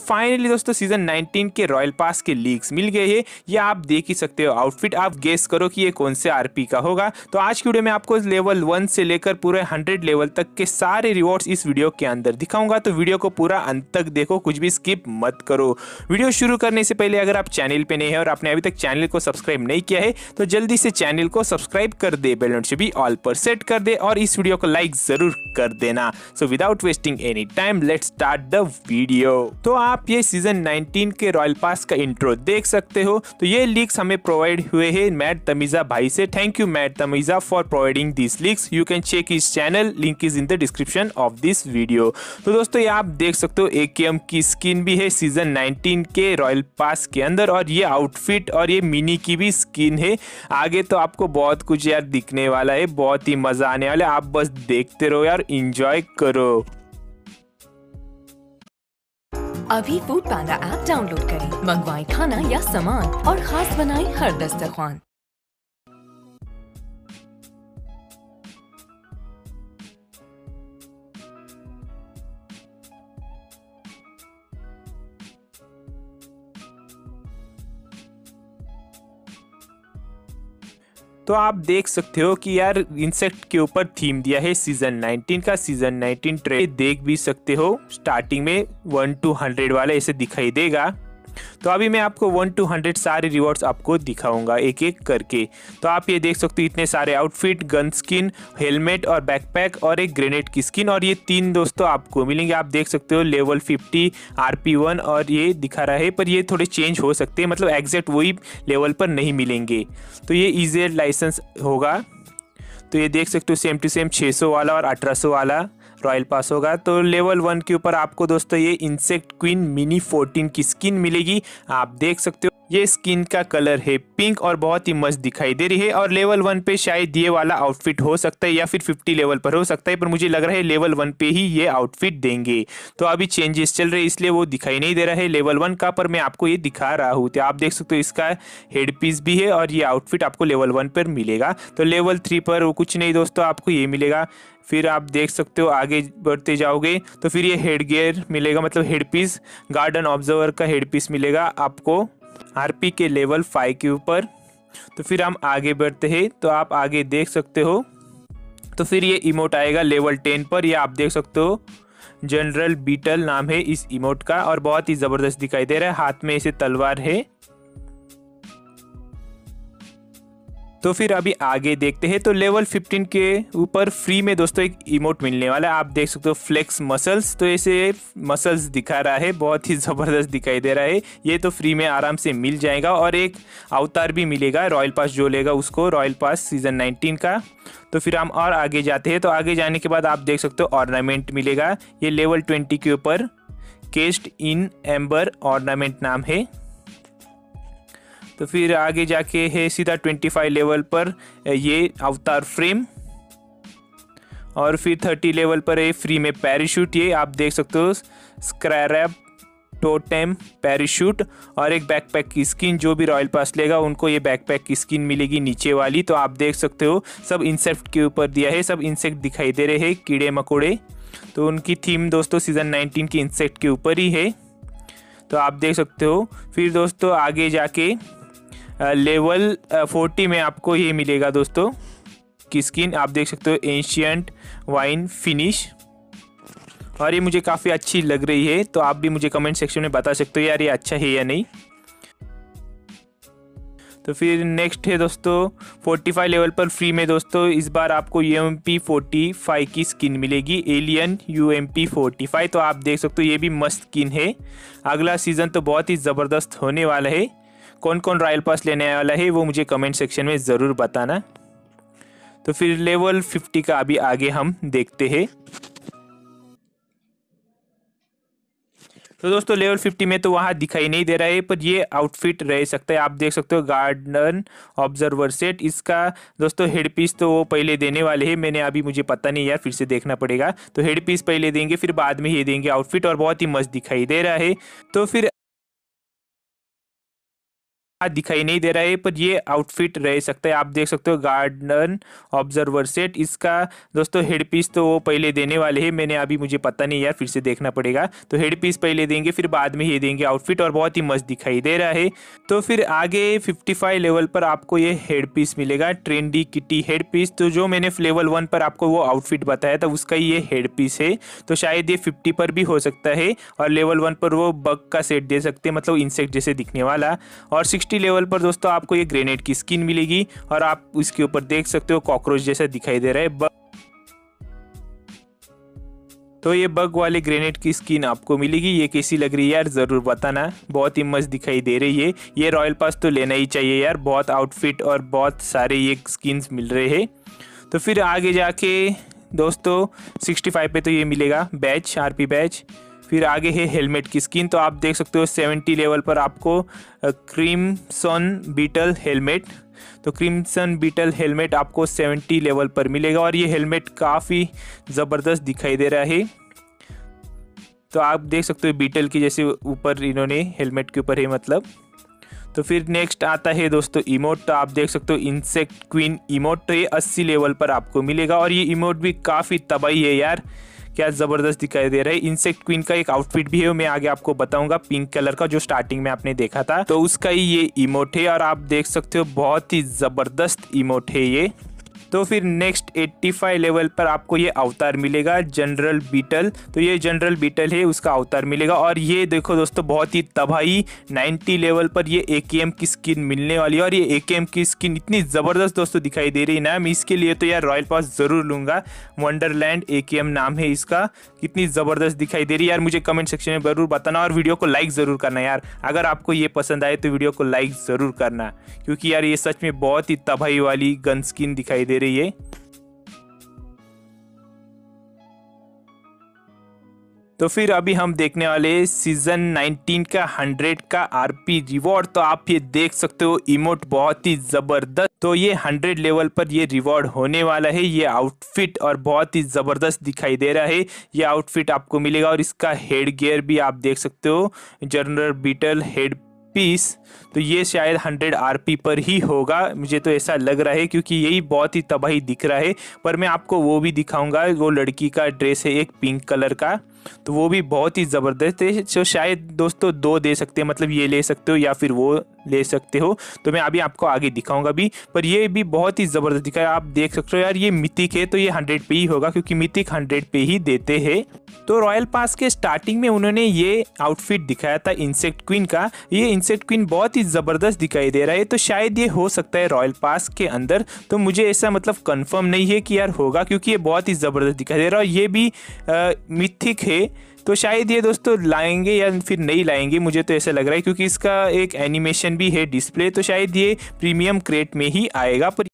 Finally दोस्तों season 19 के royal pass के लीक्स मिल गए हैं। ये आप देख ही सकते हो आउटफिट, आप गेस करो कि ये कौन से आरपी का होगा। तो आज की वीडियो में आपको लेवल 1 से लेकर पूरे 100 लेवल तक के सारे रिवॉर्ड्स इस वीडियो के अंदर दिखाऊंगा। तो वीडियो को पूरा अंत तक देखो, कुछ भी स्किप मत करो। वीडियो शुरू करने से पहले अगर आप चैनल पे नए हैं और आपने अभी तक चैनल को सब्सक्राइब नहीं किया है तो जल्दी से चैनल को सब्सक्राइब कर दे, बेल नोटिफिकेशन भी ऑल पर सेट कर दे और इस वीडियो को लाइक जरूर कर देना। So without wasting any time let's start the video. तो आप ये सीजन 19 के रॉयल पास का इंट्रो देख सकते हो। तो ये लीक्स हमें प्रोवाइड हुए हैं मैट तमीजा भाई से। थैंक यू मैट तमीजा for providing this leaks. You can check his channel, link is in the description of this video. तो दोस्तों ये आप देख सकते हो AKM की स्किन भी है सीजन 19 के रॉयल पास के अंदर और ये आउटफिट और ये मिनी की भी स्किन है। आगे तो आपको बहुत कुछ यार दिखने वाला है, बहुत ही मजा आने वाला है। आप बस देखते रहो यार, एंजॉय करो। अभी फूड पांडा ऐप डाउनलोड करें, मंगवाएं खाना या सामान और खास बनाएं हर दस्तरख्वान। तो आप देख सकते हो कि यार इंसेक्ट के ऊपर थीम दिया है सीजन 19 का। सीजन 19 ट्रे देख भी सकते हो, स्टार्टिंग में 1 to 100 वाला ऐसे दिखाई देगा। तो अभी मैं आपको 1 to 100 सारे रिवॉर्ड्स आपको दिखाऊंगा एक एक करके। तो आप ये देख सकते हो इतने सारे आउटफिट, गन स्किन, हेलमेट और बैकपैक और एक ग्रेनेड की स्किन और ये तीन दोस्तों आपको मिलेंगे। आप देख सकते हो लेवल 50 RP1 और ये दिखा रहा है, पर ये थोड़े चेंज हो सकते हैं, मतलब एग्जैक्ट वही लेवल पर नहीं मिलेंगे। तो ये ईजी लाइसेंस होगा। तो ये देख सकते हो सेम टू सेम 600 वाला और 1800 वाला रॉयल पास होगा। तो लेवल 1 के ऊपर आपको दोस्तों ये इंसेक्ट क्वीन मिनी 14 की स्किन मिलेगी। आप देख सकते हो ये स्किन का कलर है पिंक और बहुत ही मस्त दिखाई दे रही है। और लेवल 1 पे शायद ये वाला आउटफिट हो सकता है या फिर 50 लेवल पर हो सकता है, पर मुझे लग रहा है लेवल 1 पे ही ये आउटफिट देंगे। तो अभी चेंजेस चल रहे इसलिए वो दिखाई नहीं दे रहा है लेवल 1 का, पर मैं आपको ये दिखा रहा हूँ। तो आप देख सकते हो इसका हेड पीस भी है और ये आउटफिट आपको लेवल 1 पर मिलेगा। तो लेवल 3 पर वो कुछ नहीं दोस्तों, आपको ये मिलेगा। फिर आप देख सकते हो आगे बढ़ते जाओगे तो फिर ये हेड गियर मिलेगा, मतलब हेड पीस, गार्डन ऑब्जर्वर का हेड पीस मिलेगा आपको RP के लेवल 5 के ऊपर। तो फिर हम आगे बढ़ते हैं तो आप आगे देख सकते हो। तो फिर ये इमोट आएगा लेवल 10 पर। ये आप देख सकते हो जनरल बीटल नाम है इस इमोट का और बहुत ही ज़बरदस्त दिखाई दे रहा है, हाथ में इसे तलवार है। तो फिर अभी आगे देखते हैं। तो लेवल 15 के ऊपर फ्री में दोस्तों एक इमोट मिलने वाला है। आप देख सकते हो फ्लेक्स मसल्स, तो ऐसे मसल्स दिखा रहा है, बहुत ही ज़बरदस्त दिखाई दे रहा है। ये तो फ्री में आराम से मिल जाएगा और एक अवतार भी मिलेगा रॉयल पास जो लेगा उसको, रॉयल पास सीजन 19 का। तो फिर हम और आगे जाते हैं। तो आगे जाने के बाद आप देख सकते हो ऑर्नामेंट मिलेगा। ये लेवल 20 के ऊपर केस्ट इन एम्बर ऑर्नामेंट नाम है। तो फिर आगे जाके है सीधा 25 लेवल पर ये अवतार फ्रेम और फिर 30 लेवल पर है फ्री में पैराशूट। ये आप देख सकते हो स्क्रैप टोटेम पैराशूट और एक बैकपैक की स्किन। जो भी रॉयल पास लेगा उनको ये बैकपैक की स्किन मिलेगी नीचे वाली। तो आप देख सकते हो सब इंसेक्ट के ऊपर दिया है, सब इंसेक्ट दिखाई दे रहे हैं, कीड़े मकोड़े। तो उनकी थीम दोस्तों सीजन 19 की इंसेक्ट के ऊपर ही है। तो आप देख सकते हो। फिर दोस्तों आगे जाके लेवल 40 में आपको ये मिलेगा दोस्तों की स्किन। आप देख सकते हो एंशियंट वाइन फिनिश और ये मुझे काफ़ी अच्छी लग रही है। तो आप भी मुझे कमेंट सेक्शन में बता सकते हो यार ये अच्छा है या नहीं। तो फिर नेक्स्ट है दोस्तों 45 लेवल पर फ्री में दोस्तों इस बार आपको UMP 45 की स्किन मिलेगी, एलियन UMP 45। तो आप देख सकते हो ये भी मस्त स्किन है। अगला सीज़न तो बहुत ही ज़बरदस्त होने वाला है। कौन कौन रॉयल पास लेने वाला है वो मुझे कमेंट सेक्शन में ज़रूर बताना। तो फिर लेवल 50 का अभी आगे हम देखते हैं। तो दोस्तों लेवल 50 में तो वहाँ दिखाई नहीं दे रहा है, पर ये आउटफिट रह सकता है। आप देख सकते हो गार्डन ऑब्जर्वर सेट। इसका दोस्तों हेड पीस तो वो पहले देने वाले हैं, मैंने अभी मुझे पता नहीं यार, फिर से देखना पड़ेगा। तो हेड पीस पहले देंगे फिर बाद में ये देंगे आउटफिट और बहुत ही मस्त दिखाई दे रहा है। तो फिर दिखाई नहीं दे रहा है, पर ये आउटफिट रह सकता है। आप देख सकते हो गार्डन ऑब्जर्वर सेट, इसका दोस्तों हेड पीस तो वो पहले देने वाले हैं, मैंने अभी मुझे पता नहीं यार, फिर से देखना पड़ेगा। तो हेड पीस पहले देंगे, फिर बाद में ये देंगे आउटफिट, और बहुत ही मस्त दिखाई दे रहा है। तो फिर आगे 55 लेवल पर आपको ये हेड पीस मिलेगा, ट्रेंडी किटी हेड पीस। तो जो मैंने लेवल 1 पर आपको वो आउटफिट बताया था उसका ये हेड पीस है। तो शायद ये 50 पर भी हो सकता है, और लेवल 1 पर वो बग का सेट दे सकते हैं, मतलब इंसेक्ट जैसे दिखने वाला। और 60 लेवल पर दोस्तों आपको ये ग्रेनेड की स्किन मिलेगी, और आप इसके ऊपर देख सकते हो कॉकरोच जैसा दिखाई दे रहा है बग। तो ये बग वाले ग्रेनेड की स्किन आपको मिलेगी। ये कैसी लग रही है यार, ज़रूर बताना, बहुत ही मस्त दिखाई दे रही है। ये रॉयल पास तो लेना ही चाहिए यार, बहुत आउटफिट और बहुत सारे ये स्किन्स मिल रहे हैं। तो फिर आगे जाके दोस्तों 65 पे तो ये मिलेगा बैच, आरपी बैच। फिर आगे है हेलमेट की स्किन, तो आप देख सकते हो 70 लेवल पर आपको क्रिम्सन बीटल हेलमेट। तो क्रिम्सन बीटल हेलमेट आपको 70 लेवल पर मिलेगा, और ये हेलमेट काफ़ी ज़बरदस्त दिखाई दे रहा है। तो आप देख सकते हो बीटल की जैसे ऊपर इन्होंने हेलमेट के ऊपर है मतलब। तो फिर नेक्स्ट आता है दोस्तों इमोट। तो आप देख सकते हो इंसेक्ट क्वीन इमोट, तो ये 80 लेवल पर आपको मिलेगा, और ये इमोट भी काफ़ी तबाही है यार, क्या ज़बरदस्त दिखाई दे रहा है। इंसेक्ट क्वीन का एक आउटफिट भी है, मैं आगे आपको बताऊंगा, पिंक कलर का, जो स्टार्टिंग में आपने देखा था, तो उसका ही ये इमोट है, और आप देख सकते हो बहुत ही ज़बरदस्त इमोट है ये। तो फिर नेक्स्ट 85 लेवल पर आपको ये अवतार मिलेगा जनरल बीटल। तो ये जनरल बीटल है, उसका अवतार मिलेगा। और ये देखो दोस्तों बहुत ही तबाही 90 लेवल पर ये AKM की स्किन मिलने वाली है, और ये AKM की स्किन इतनी ज़बरदस्त दोस्तों दिखाई दे रही है ना, मैं इसके लिए तो यार रॉयल पास ज़रूर लूँगा। वंडरलैंड AKM नाम है इसका, कितनी ज़बरदस्त दिखाई दे रही है यार। मुझे कमेंट सेक्शन में ज़रूर बताना, और वीडियो को लाइक ज़रूर करना यार। अगर आपको ये पसंद आए तो वीडियो को लाइक ज़रूर करना, क्योंकि यार ये सच में बहुत ही तबाही वाली गन स्किन दिखाई दे रही है। तो फिर अभी हम देखने वाले सीजन 19 का 100 का आरपी रिवॉर्ड। तो आप ये देख सकते हो इमोट बहुत ही ज़बरदस्त। तो ये 100 लेवल पर ये रिवॉर्ड होने वाला है। ये आउटफिट और बहुत ही ज़बरदस्त दिखाई दे रहा है। ये आउटफिट आपको मिलेगा, और इसका हेड गियर भी आप देख सकते हो, जनरल बीटल हेड पीस। तो ये शायद 100 आरपी पर ही होगा, मुझे तो ऐसा लग रहा है, क्योंकि यही बहुत ही तबाही दिख रहा है। पर मैं आपको वो भी दिखाऊंगा, वो लड़की का ड्रेस है एक पिंक कलर का, तो वो भी बहुत ही ज़बरदस्त है। तो शायद दोस्तों 2 दे सकते हैं, मतलब ये ले सकते हो या फिर वो ले सकते हो, तो मैं अभी आपको आगे दिखाऊंगा भी। पर ये भी बहुत ही ज़बरदस्त दिखा है, आप देख सकते हो यार। ये मिथिक है तो ये 100 पे ही होगा, क्योंकि मिथिक 100 पे ही देते हैं। तो रॉयल पास के स्टार्टिंग में उन्होंने ये आउटफिट दिखाया था इंसेक्ट क्वीन का। ये इंसेक्ट क्वीन बहुत ही ज़बरदस्त दिखाई दे रहा है, तो शायद ये हो सकता है रॉयल पास के अंदर। तो मुझे ऐसा मतलब कंफर्म नहीं है कि यार होगा, क्योंकि ये बहुत ही ज़बरदस्त दिखाई दे रहा है, और ये भी मिथिक है। तो शायद ये दोस्तों लाएंगे या फिर नहीं लाएंगे, मुझे तो ऐसा लग रहा है, क्योंकि इसका एक एनिमेशन भी है डिस्प्ले, तो शायद ये प्रीमियम क्रेट में ही आएगा। पर